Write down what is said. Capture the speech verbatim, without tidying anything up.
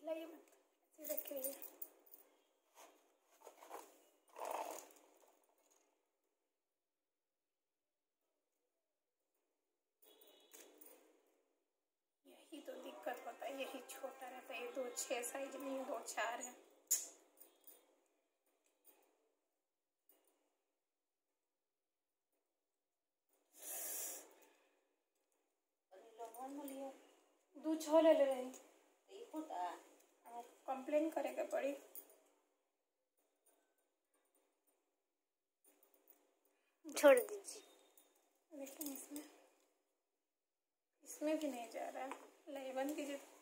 हिलाइए मत, ऐसे रखिए। यही तो दिक्कत होता है, यही छोटा रहता है। ये दो छः साइज नहीं है, दो चार है। दो छः ले ले रही कंप्लेन करेगा पड़ी। छोड़ दीजिए। लेकिन इसमें इसमें भी नहीं जा रहा है। इलेवन की जो